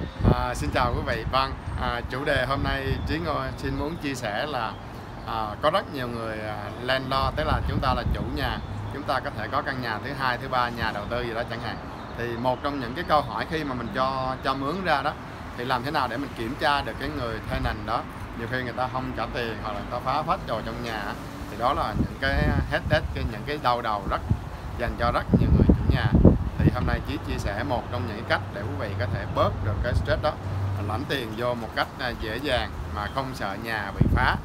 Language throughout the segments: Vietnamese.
Xin chào quý vị. Vâng, chủ đề hôm nay Trí Ngô xin muốn chia sẻ là có rất nhiều người landlord, tức là chúng ta là chủ nhà, chúng ta có thể có căn nhà thứ hai, thứ ba, nhà đầu tư gì đó chẳng hạn. Thì một trong những cái câu hỏi khi mà mình cho mướn ra đó, thì làm thế nào để mình kiểm tra được cái người thuê nền đó? Nhiều khi người ta không trả tiền hoặc là người ta phá phách đồ trong nhà, thì đó là những cái headache, những cái đau đầu rất dành cho rất nhiều người chủ nhà. Thì hôm nay Chí chia sẻ một trong những cách để quý vị có thể bớt được cái stress đó, lãnh tiền vô một cách dễ dàng mà không sợ nhà bị phá.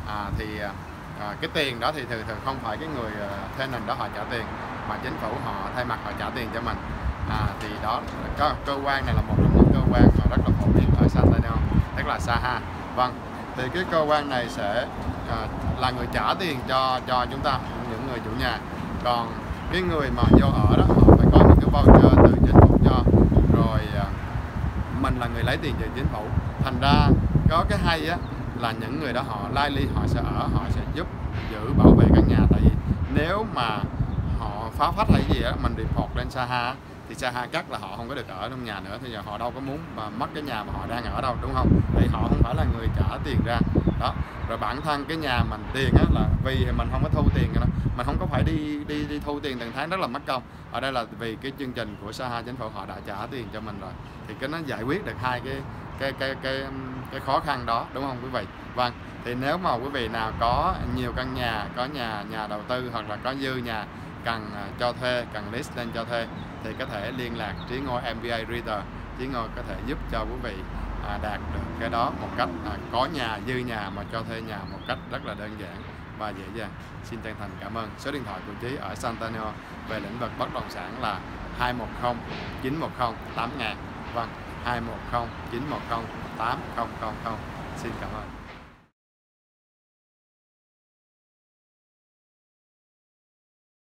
Cái tiền đó thì thường không phải cái người thuê nền đó họ trả tiền, mà chính phủ họ thay mặt họ trả tiền cho mình. Thì đó, cơ quan này là một trong những cơ quan mà rất là phổ biến ở San Antonio, tức là Saha. Vâng, thì cái cơ quan này sẽ là người trả tiền cho chúng ta, những người chủ nhà. Còn cái người mà vô ở đó, họ phải có những cái voucher từ chính phủ cho, rồi mình là người lấy tiền từ chính phủ. Thành ra có cái hay á là những người đó họ lai ly, họ sẽ ở, họ sẽ giúp giữ bảo vệ căn nhà. Tại vì nếu mà họ phá phách hay gì á, mình report lên Saha thì Saha chắc là họ không có được ở trong nhà nữa. Thì giờ họ đâu có muốn mà mất cái nhà mà họ đang ở đâu, đúng không? Thì họ không phải là người trả tiền ra đó. Rồi bản thân cái nhà mình tiền á, là vì mình không có thu tiền nữa, mình không có phải đi thu tiền từng tháng, rất là mất công. Ở đây là vì cái chương trình của Saha, chính phủ họ đã trả tiền cho mình rồi, thì cái nó giải quyết được hai cái khó khăn đó, đúng không quý vị? Vâng, thì nếu mà quý vị nào có nhiều căn nhà, có nhà đầu tư hoặc là có dư nhà cần cho thuê, cần list lên cho thuê, thì có thể liên lạc Trí Ngô MBA Realtor. Trí Ngô có thể giúp cho quý vị đạt được cái đó một cách có nhà, dư nhà mà cho thuê nhà một cách rất là đơn giản và dễ dàng. Xin chân thành cảm ơn. Số điện thoại của Trí ở San Antonio về lĩnh vực bất động sản là 210 910 8000. Vâng, 210 910 8000. Xin cảm ơn.